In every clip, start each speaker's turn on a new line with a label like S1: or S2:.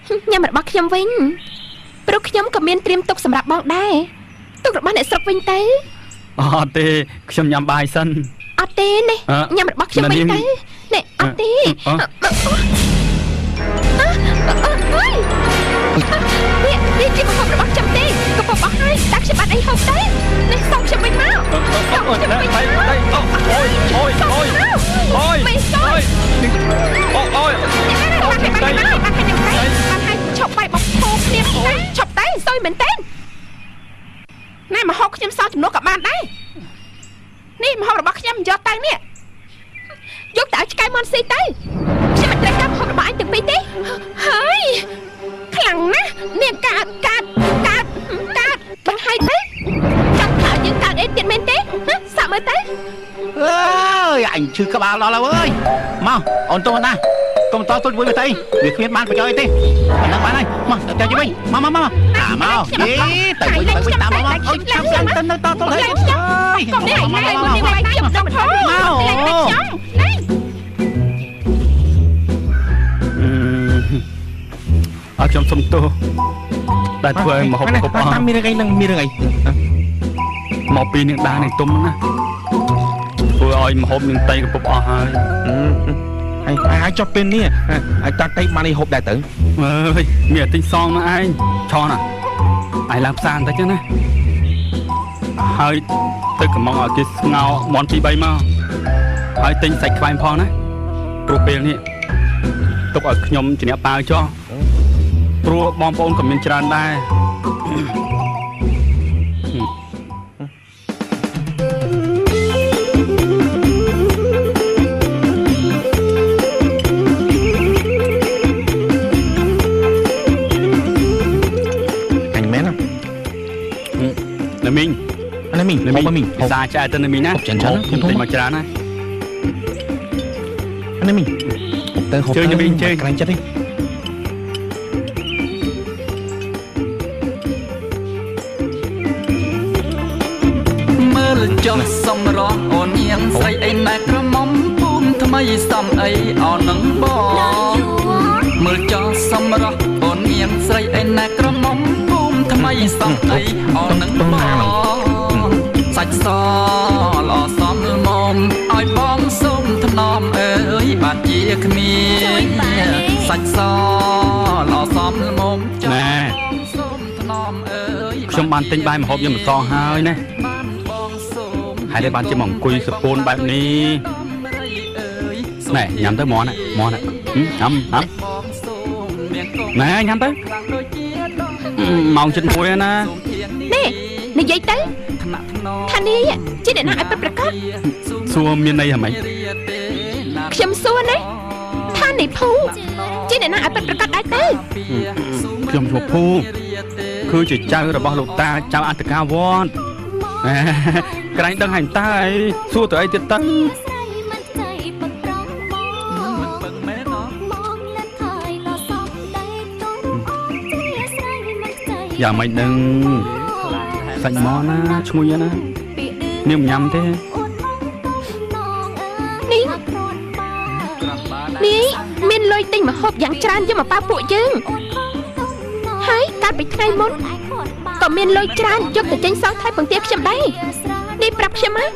S1: ញ៉ាំរបស់ខ្ញុំវិញព្រោះខ្ញុំក៏មានត្រៀមទុកសម្រាប់បងដែរទុករបស់អ្នកស្រុកវិញទៅ
S2: អត់ទេខ្ញុំញ៉ាំបាយសិន
S1: អត់ទេនេះញ៉ាំរបស់ខ្ញុំវិញទៅនេះអត់ទេនេះជារបស់ខ្ញុំទេក៏បបោះហើយដាក់ខ្ញុំបាត់អីហូបទៅនេះសុំខ្ញុំវិញមកសុំខ្ញុំវិញមកអូយអូយអូយអូយមិនសុំអូយអូយបាត់ហើយឈប់បាយបោកធូបគ្នាឈប់ទៅសុយមែនទេណែមកហូបខ្ញុំសោះចំនួនក៏បានដែរនេះមកហូបរបស់ខ្ញុំយកទៅនេះយកទៅឲ្យឆ្កែមន់ស៊ីទៅខ្ញុំមិនត្រូវការហូបរបស់អញទាំងពីរទេហើយខ្លាំងណាស់នេះកាត់បង្ហើយទៅចង់ថាយើងកើតអីទៀតមែនទេសាក់មើលទៅ
S3: អើយអញឈឺក្បាលដល់ហើយអើយមកអូនតោះណាកុំតទុយមួយទៅវាគ្មានបានប្រយោជន៍ទេអាហ្នឹងបានហើយមកទៅជិះវិញមកមកយេទៅវិញតាមមកអូយចាំទៅនៅតទុយហើយកុំនេះឯងនេះវាយខ្ញុំដល់ធំមក
S2: អត់ខ្ញុំសុំទោសដែលធ្វើឲ្យមហូបកុបអស់
S3: មានរឿងអីនឹងមានរឿងអី
S2: មកពីនឹងដានឹងទុំណាធ្វើឲ្យមហូបនឹងតៃកពុបអស់ហើយ
S3: ហើយចុះពេលនេះឲ្យតាតៃបានឲ្យហូបដែរទៅ
S2: អើយមានតែទិញសងនឹងឯងឆោណាឯងឡើងផ្សារបន្តិចណាហើយទៅកំងឲ្យគេស្ងោមន់2 3មកហើយទិញសាច់ខ្វែងផងណាព្រោះពេលនេះទុកឲ្យខ្ញុំជាអ្នកប៉ាវចោះព្រោះបងប្អូនក៏មានច្រើនដែរ
S3: អញមែនណា
S2: មីងភាសាចែកទៅមីងណា
S3: ខ្ញុំ
S2: ទិញមកច្រើនណា
S3: ណាមីងទៅហូបទៅមីងជើក្រែងចិត្តទេ
S4: ចុះសំរងអូននាងស្រីអីណែក្រមុំភូមិថ្មីសំអីអោនឹងបងមើលចុះសំរងអូននាងស្រីអីណែក្រមុំភូមិថ្មីសំអីអោនឹងបងសាច់សល្អសំមុំឲ្យបងសុំថ្នមអើយបានជាគ្នាសាច់សល្អសំមុំ
S2: ណែខ្ញុំបានទិញបាយម្ហូបយកមកសងហើយណាហើយតែបានជាមកអង្គុយសពូនបែបនេះណែញ៉ាំទៅមន់ញ៉ាំណែញ៉ាំទៅម៉ោង7:01ណា
S1: នេះនិយាយទៅថានេះជាអ្នកណាឲ្យពិតប្រាកដ
S2: សួរមានន័យអ្ហ្មិច
S1: ខ្ញុំសួរណាថានេះភូជាអ្នកណាឲ្យពិតប្រាកដដែរទៅ
S2: ខ្ញុំឈ្មោះភូគឺជាចៅរបស់លោកតាចៅអន្តកាវត្តក្រែងដឹងហើយតើអីសួរទៅអីទៀតទៅយ៉ាងម៉េចនឹងសាច់ម៉ណាឈ្ងុយណានាងញ៉ាំទេ
S1: នេះមានលុយទិញម្ហូបយ៉ាងច្រើនយកមកប៉ាពួកយើងហើយកាលពីថ្ងៃមុនក៏មានលុយច្រើនយកទៅចេញសងថ្លៃបង្គាខ្ញុំដែរនេះប្រាប់ខ្ញុំមក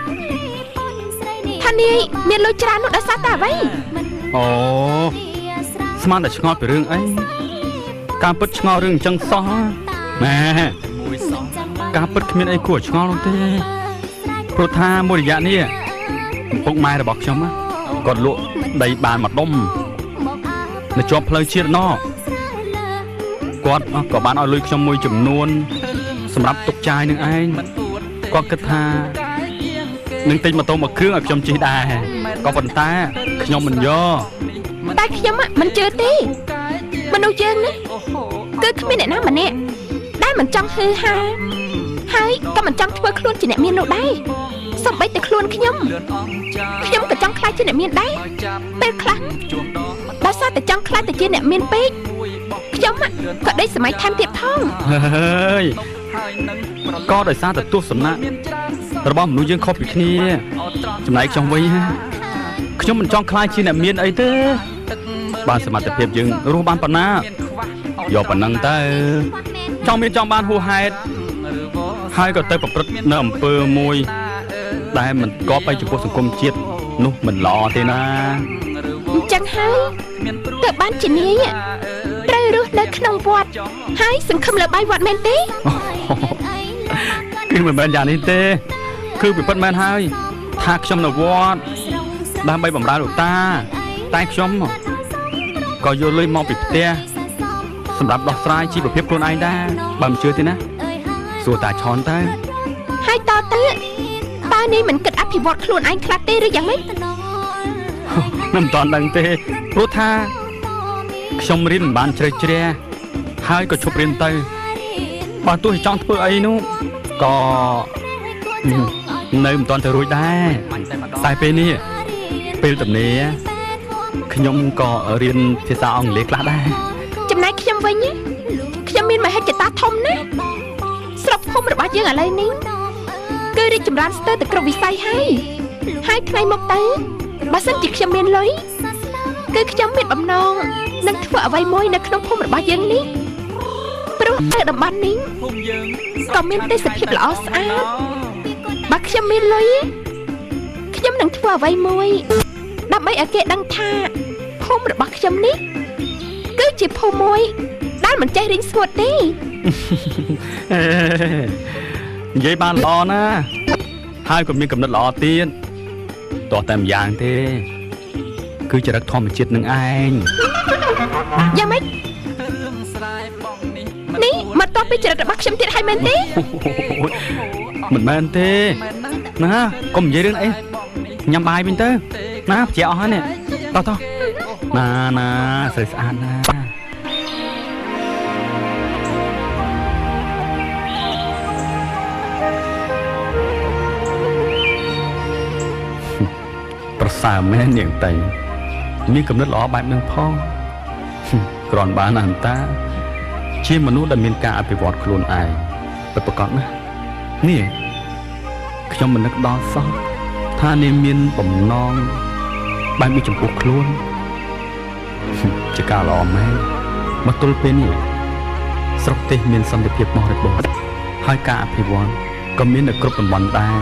S1: ថានេះមានលុយច្រើននោះដោយសារតែអ្វី
S2: អូស្មានតែឆ្ងល់ពីរឿងអីការពិតឆ្ងល់រឿងអញ្ចឹងសោះម៉ែការពិតគ្មានអីគួរឆ្ងល់នោះទេព្រោះថាមួយរយៈនេះពុកម៉ែរបស់ខ្ញុំគាត់លក់ដីបានមួយដុំនៅជាប់ផ្លូវជាតិណោះគាត់ក៏បានឲ្យលុយខ្ញុំមួយចំនួនសម្រាប់ទុកចាយនឹងឯងគាត់គិតថានឹងទិញម៉ូតូមួយគ្រឿងឲ្យខ្ញុំជិះដែរក៏ប៉ុន្តែខ្ញុំមិនយក
S1: តែខ្ញុំមិនជឿទេមនុស្សយើងណាគឺគ្មានអ្នកណាម្នាក់ដែលមិនចង់ហឺហាហើយក៏មិនចង់ធ្វើខ្លួនជាអ្នកមាននោះដែរសូម្បីតែខ្លួនខ្ញុំក៏ចង់ខ្លាចជាអ្នកមានដែរពេលខ្លះដោយសារតែចង់ខ្លាចតែជាអ្នកមានពេកខ្ញុំក៏ដេកសម័យថែមទៀតផង
S2: ហើយក៏ដោយសារតែទស្សនៈរបស់មនុស្សយើងខុសពីគ្នាចំណែកខ្ញុំវិញខ្ញុំមិនចង់ខ្លាចជាអ្នកមានអីទេបានសមត្ថភាពយើងរស់បានប៉ុណ្ណាយកប៉ុណ្ណឹងទៅចង់មានចង់បានហួសហេតុហើយក៏ទៅប្រព្រឹត្តនៅអំពើមួយដែលមិនគប្បីចំពោះសង្គមជាតិនោះមិនល្អទេណា
S1: អញ្ចឹងហើយទើបបានជានាយត្រូវរស់នៅក្នុងវត្តហើយសង្ឃឹមលើបាយវត្តមែនទេ
S2: គឺមិនមែនយ៉ាងនេះទេគឺពិតមែនហើយថាខ្ញុំនៅវត្តដើម្បីបម្រើលោកតាតែខ្ញុំក៏យកលុយមកពីផ្ទះសម្រាប់ដោះស្រាយជីវភាពខ្លួនឯងដែរបើមិនជឿទេណាសួរតាឆនទៅ
S1: ហើយតើតើនេះមិនគិតអភិវឌ្ឍខ្លួនឯងខ្លះទេឬយ៉ាងម៉េច
S2: មិនតាន់ដឹងទេព្រោះថាខ្ញុំរៀនមិនបានជ្រៅជ្រះហើយក៏ឈប់រៀនទៅបើទោះចង់ធ្វើអីនោះក៏នៅមិនតាន់ទៅរួចដែរតែពេលនេះពេលទំនេរខ្ញុំក៏រៀនភាសាអង់គ្លេសខ្លះដែរ
S1: ចំណែកខ្ញុំវិញខ្ញុំមានមហិច្ឆតាធំណាស់ស្រុកភូមិរបស់យើងឥឡូវនេះគឺរីកចម្រើនស្ទើរតែគ្រប់វិស័យហើយថ្ងៃមុខទៅបើសិនជាខ្ញុំមានលុយគឺខ្ញុំមានបំណងនឹងធ្វើអ្វីមួយនៅក្នុងភូមិរបស់យើងនេះព្រោះតែតំបន់នេះក៏មានទេសភាពល្អស្អាតបើខ្ញុំមានលុយខ្ញុំនឹងធ្វើអ្វីមួយដើម្បីឲ្យគេដឹងថាភូមិរបស់ខ្ញុំនេះគឺជាភូមិមួយដែលមិនចេះរីងស្ងួតទេ
S2: និយាយបានល្អណាស់ហើយក៏មានកំណត់ល្អទៀតតោះតែម្យ៉ាងទេគឺចរិតធម្មជាតិនឹងឯង
S1: យ៉ាងម៉េចនេះមកតបពីចរិតរបស់ខ្ញុំទៀតហើយមែនទេ
S2: មិនមែនទេណាកុំនិយាយរឿងអីញ៉ាំបាយវិញទៅណាជាអស់ហើយនេះតោះណាស្រីស្អាតណាប្រសើរមែននាងតៃមានកំណត់ល្អបែបនឹងផងគ្រាន់បានអន្តាជាមនុស្សដែលមានការអភិវឌ្ឍខ្លួនឯងពិតប្រាកដណាស់នេះខ្ញុំមិននឹកដល់សោះថានាងមានបំណងបែបនេះចំពោះខ្លួនជាការល្អមែនមកទល់ពេលនេះស្រុកទេសមានសន្តិភាពបរិបូរណ៍ហើយការអភិវឌ្ឍក៏មាននៅគ្រប់តំបន់ដែរ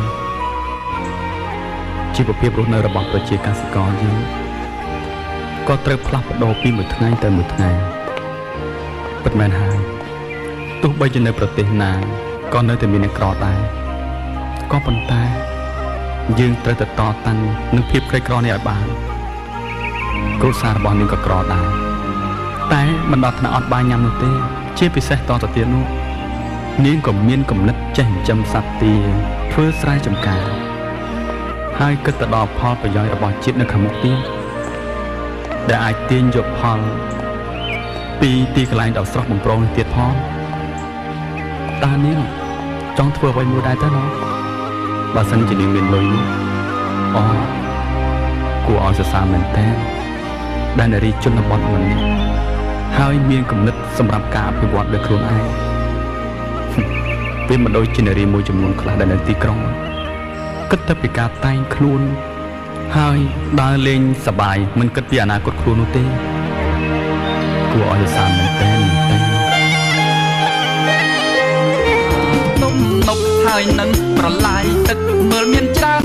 S2: ជីវភាពរស់នៅរបស់ប្រជាកសិករយើងក៏ត្រូវផ្លាស់ប្ដូរពីមួយថ្ងៃទៅមួយថ្ងៃពិតមែនហើយទោះបីជានៅប្រទេសណាក៏នៅតែមានអ្នកក្រដែរក៏ប៉ុន្តែយើងត្រូវតែតតាំងនឹងភាពក្រីក្រនេះឲ្យបានគ្រួសាររបស់នាងក៏ក្រដែរតែមិនដល់ថ្នាក់អត់បាយញ៉ាំនោះទេជាពិសេសតទៅទៀតនោះនាងក៏មានគំនិតចេះចិញ្ចឹមសត្វទាធ្វើស្រែចម្ការហើយគិតទៅដល់ផលប្រយោជន៍របស់ជាតិនៅខាងមុខទៀតដែលអាចទាញយកផលពីទីកន្លែងដ៏ស្រស់បំព្រងនេះទៀតផងតើនាងចង់ធ្វើអ្វីមួយដែរទៅណោះបើសិនជានាងមានលុយនោះគួរឲ្យសរសើរមែនតើដែលនារីជនបទម្នាក់ហើយមានគំនិតសម្រាប់ការអភិវឌ្ឍលើខ្លួនឯងវាមិនដូចជានារីមួយចំនួនខ្លះដែលនៅទីក្រុងគិតតែពីការតែងខ្លួនហើយដើរលេងសប្បាយមិនគិតពីអនាគតខ្លួននោះទេគួរឲ្យសរសើរមែនតើ
S4: ទុំហើយនឹងប្រឡាយទឹកមើលមានច្រើន